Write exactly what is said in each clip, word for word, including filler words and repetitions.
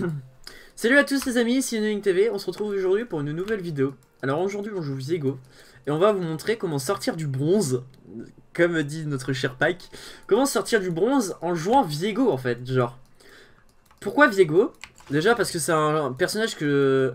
Salut à tous les amis, ici Noing T V, on se retrouve aujourd'hui pour une nouvelle vidéo. Alors aujourd'hui on joue Viego, et on va vous montrer comment sortir du bronze, comme dit notre cher Pike. Comment sortir du bronze en jouant Viego en fait, genre. Pourquoi Viego? Déjà parce que c'est un personnage que...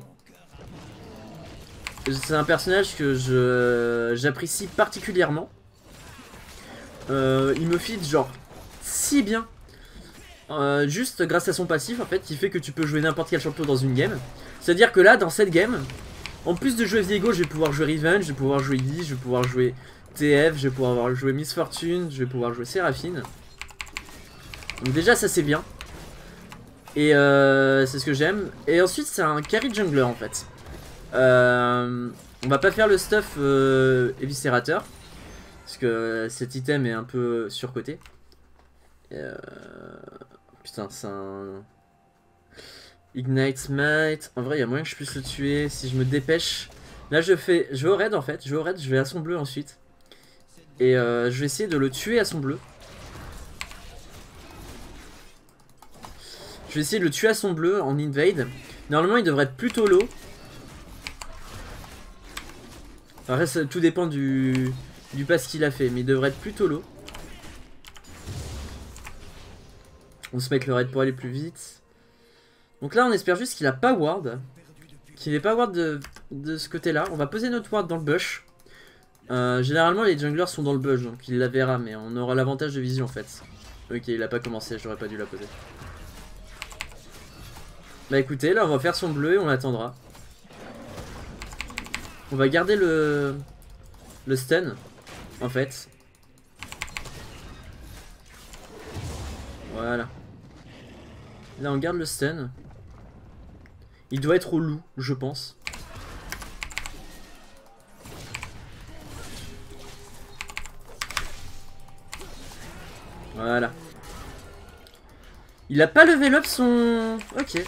C'est un personnage que je j'apprécie particulièrement. Euh, il me fit genre si bien. Euh, juste grâce à son passif en fait qui fait que tu peux jouer n'importe quel champion dans une game. C'est à dire que là dans cette game, en plus de jouer Viego, je vais pouvoir jouer Riven, je vais pouvoir jouer Yi, je vais pouvoir jouer T F, je vais pouvoir jouer Miss Fortune, je vais pouvoir jouer Séraphine. Donc déjà ça c'est bien. Et euh, c'est ce que j'aime. Et ensuite c'est un carry jungler en fait. euh, On va pas faire le stuff euh, éviscérateur parce que cet item est un peu surcoté. Euh... Putain, c'est un... Ignite Smite. En vrai, il y a moyen que je puisse le tuer si je me dépêche. Là, je fais... Je vais au raid, en fait. Je vais au raid, je vais à son bleu ensuite. Et euh, je vais essayer de le tuer à son bleu. Je vais essayer de le tuer à son bleu en invade. Normalement, il devrait être plutôt low. Après, ça, tout dépend du, du pass qu'il a fait. Mais il devrait être plutôt low. On se met le raid pour aller plus vite. Donc là on espère juste qu'il a pas ward. Qu'il n'ait pas ward de, de ce côté là. On va poser notre ward dans le bush. euh, Généralement les junglers sont dans le bush, donc il la verra. Mais on aura l'avantage de vision en fait. Ok, il a pas commencé, j'aurais pas dû la poser. Bah écoutez, là on va faire son bleu et on l'attendra. On va garder le, le stun en fait. Voilà. Là on garde le stun. Il doit être au loup, je pense. Voilà. Il a pas level up son... Ok.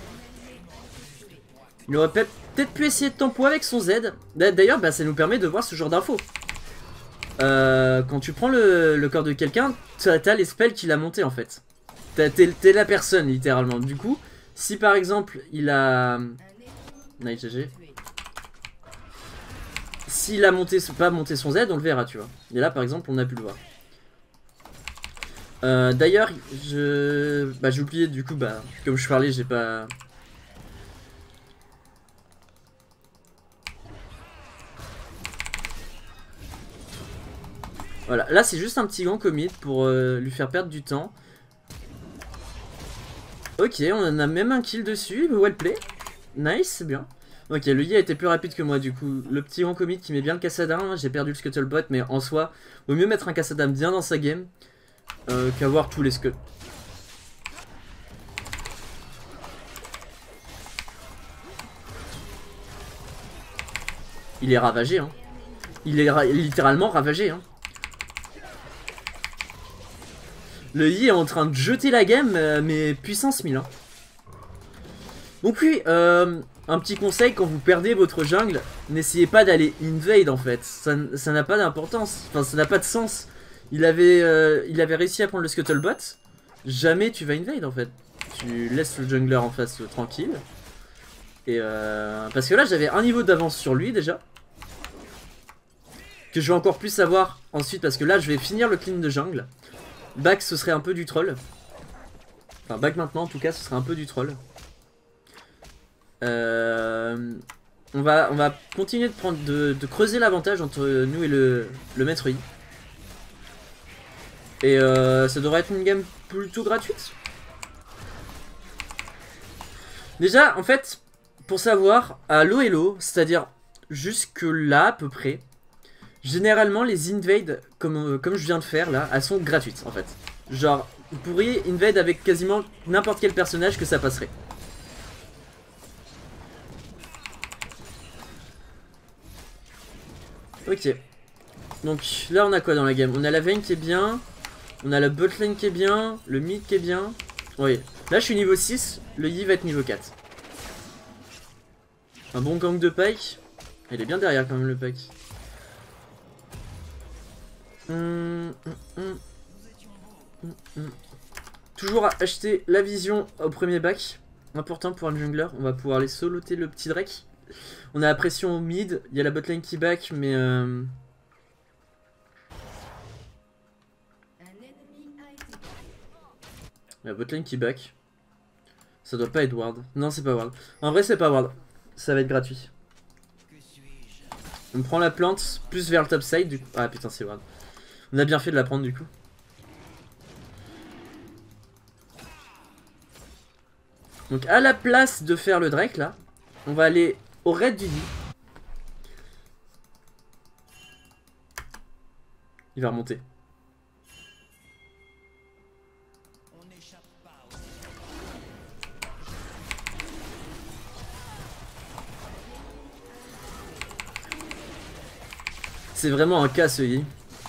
Il aurait peut-être pu essayer de tempo avec son Z. D'ailleurs, bah, ça nous permet de voir ce genre d'infos. Euh, quand tu prends le, le corps de quelqu'un, t'as les spells qu'il a monté en fait. T'es la personne littéralement. Du coup, si par exemple il a... Nice G G. S'il a monté, pas monté son Z, on le verra, tu vois. Et là par exemple, on a pu le voir. Euh, D'ailleurs, je... Bah j'ai oublié du coup, bah comme je parlais, j'ai pas... Voilà, là c'est juste un petit gant commit pour euh, lui faire perdre du temps. Ok, on en a même un kill dessus, well play. Nice, c'est bien. Ok, le Yi a été plus rapide que moi du coup. Le petit rang commit qui met bien le Cassadin. J'ai perdu le Scuttlebot, mais en soi, vaut mieux mettre un Cassadin bien dans sa game euh, qu'avoir tous les Scuttle. Il est ravagé, hein. Il est ra littéralement ravagé, hein. Le Yi est en train de jeter la game, euh, mais puissance mille. Hein. Donc oui, euh, un petit conseil, quand vous perdez votre jungle, n'essayez pas d'aller invade en fait. Ça n'a pas d'importance, enfin ça n'a pas de sens. Il avait, euh, il avait réussi à prendre le Scuttlebot. Jamais tu vas invade en fait. Tu laisses le jungler en face euh, tranquille. Et euh, parce que là j'avais un niveau d'avance sur lui déjà. Que je vais encore plus savoir ensuite parce que là je vais finir le clean de jungle. Back ce serait un peu du troll. Enfin back maintenant en tout cas ce serait un peu du troll. Euh, on, va, on va continuer de, prendre, de, de creuser l'avantage entre nous et le, le maître Yi. Et euh, ça devrait être une game plutôt gratuite. Déjà en fait pour savoir à low elo, c'est à dire jusque là à peu près, généralement les invades comme, comme je viens de faire là, elles sont gratuites en fait. Genre vous pourriez invade avec quasiment n'importe quel personnage que ça passerait. Ok. Donc là on a quoi dans la game? On a la Vayne qui est bien. On a la botlane qui est bien. Le mid qui est bien. Oui. Là je suis niveau six. Le Yi va être niveau quatre. Un bon gang de Pike. Il est bien derrière quand même le Pike. Hum, hum, hum. Hum, hum. Toujours acheter la vision au premier bac. important pour un jungler. On va pouvoir aller soloter le petit Drake. On a la pression au mid. Il y a la botlane qui back, mais... Euh... La botlane qui back. Ça doit pas être ward. Non, c'est pas ward. En vrai, c'est pas ward. Ça va être gratuit. On prend la plante, plus vers le top side. Du coup... Ah putain, c'est ward. On a bien fait de la prendre du coup. Donc à la place de faire le Drake là, on va aller au raid du lit. Il va remonter. C'est vraiment un cas ce Yi.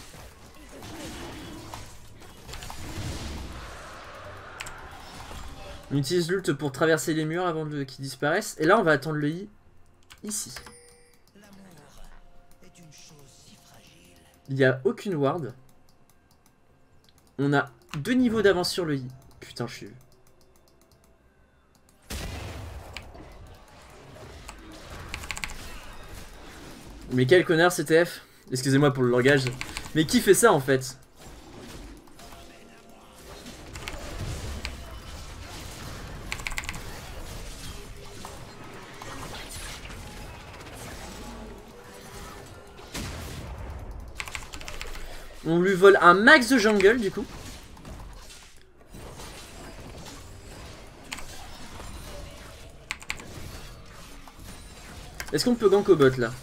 On utilise l'ult pour traverser les murs avant qu'ils disparaissent. Et là on va attendre le Yi ici. Il n'y a aucune ward. On a deux niveaux d'avance sur le Yi. Putain, je suis... Mais quel connard C T F. Excusez-moi pour le langage. Mais qui fait ça en fait? On lui vole un max de jungle du coup. Est-ce qu'on peut gank au bot là?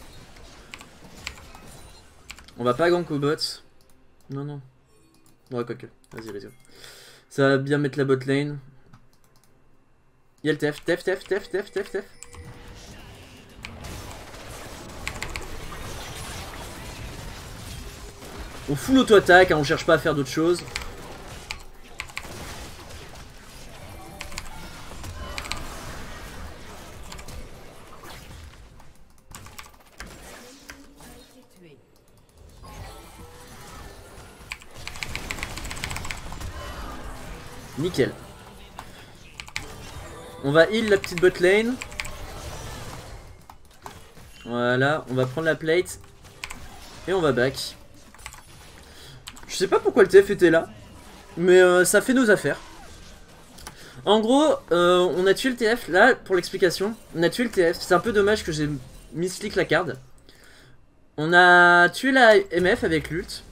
On va pas gank au bot. Non, non. Ouais, quoique. Vas-y, vas-y. Ça va bien mettre la bot lane. Il y a le T F, T F, T F, T F, T F, T F, T F. On full auto-attaque, hein, on cherche pas à faire d'autres choses. Nickel. On va heal la petite bot lane. Voilà, on va prendre la plate. Et on va back. Je sais pas pourquoi le T F était là. Mais euh, ça fait nos affaires. En gros, euh, on a tué le T F. Là, pour l'explication, on a tué le T F. C'est un peu dommage que j'ai misclick la carte. On a tué la M F avec l'ult.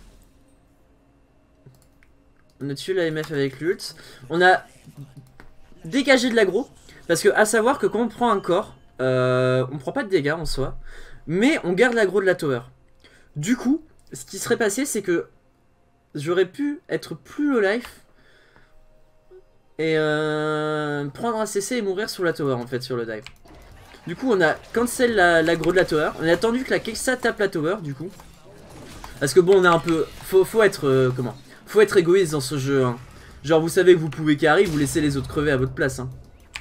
On a tué la M F avec l'ult. On a dégagé de l'aggro. Parce que, à savoir que quand on prend un corps, euh, on prend pas de dégâts en soi. Mais on garde l'aggro de la tower. Du coup, ce qui serait passé, c'est que j'aurais pu être plus low life et euh, prendre un C C et mourir sur la tower en fait sur le dive. Du coup on a cancel l'aggro la de la tower. On a attendu que la Kexa tape la tower du coup. Parce que bon on a un peu... Faut, faut être... Euh, comment Faut être égoïste dans ce jeu hein. Genre vous savez que vous pouvez carry, vous laissez les autres crever à votre place hein.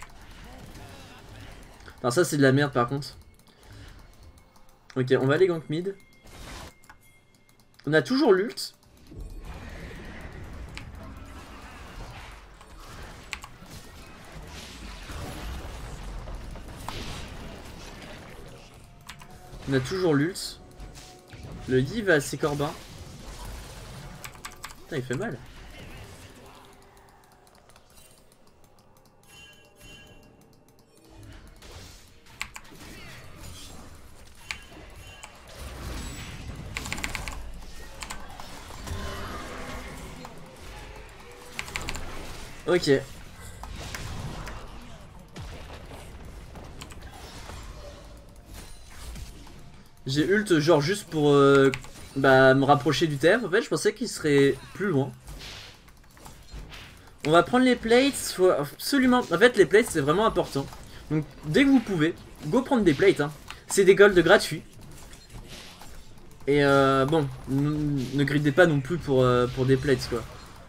Alors ça c'est de la merde par contre. Ok on va aller gank mid. On a toujours l'ult. On a toujours l'ult. Le Yi va à ses corbins. Putain, il fait mal. Ok. J'ai ult genre juste pour euh, bah, me rapprocher du T F. En fait je pensais qu'il serait plus loin. On va prendre les plates. Faut absolument... En fait les plates c'est vraiment important. Donc dès que vous pouvez, go prendre des plates hein. C'est des golds gratuits. Et euh, bon, ne gridez pas non plus pour, euh, pour des plates quoi.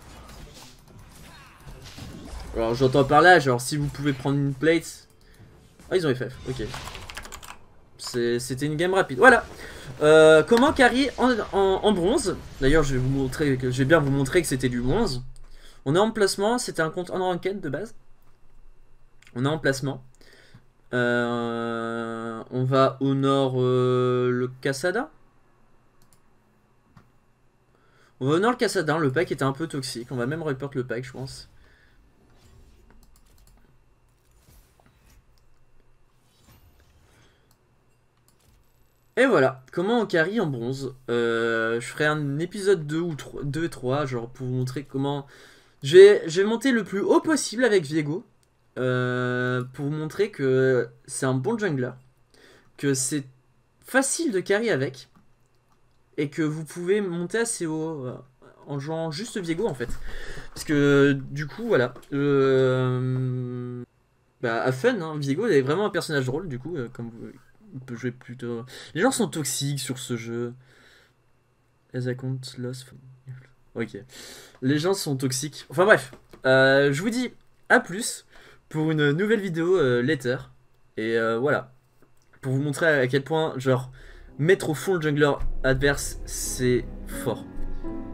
Alors j'entends par là, genre si vous pouvez prendre une plate. Ah ils ont F F, ok. C'était une game rapide. Voilà. Euh, comment carry en, en, en bronze. D'ailleurs, je vais vous montrer, que, je vais bien vous montrer que c'était du bronze. On est en placement. C'était un compte en ranked de base. On est en placement. Euh, on va au nord euh, le Cassada. On va au nord le Cassada. Le pack était un peu toxique. On va même report le pack, je pense. Et voilà, comment on carry en bronze. Euh, je ferai un épisode deux ou trois, deux et trois, genre pour vous montrer comment... Je vais, je vais monter le plus haut possible avec Viego. Euh, pour vous montrer que c'est un bon jungler. Que c'est facile de carry avec. Et que vous pouvez monter assez haut euh, en jouant juste Viego en fait. Parce que du coup, voilà. Euh, bah, à fun, hein, Viego est vraiment un personnage drôle du coup, euh, comme vous... On peut jouer plutôt... Les gens sont toxiques sur ce jeu. As I count lost... Ok. Les gens sont toxiques. Enfin bref. Euh, je vous dis à plus pour une nouvelle vidéo euh, later. Et euh, voilà. Pour vous montrer à quel point, genre, mettre au fond le jungler adverse, c'est fort.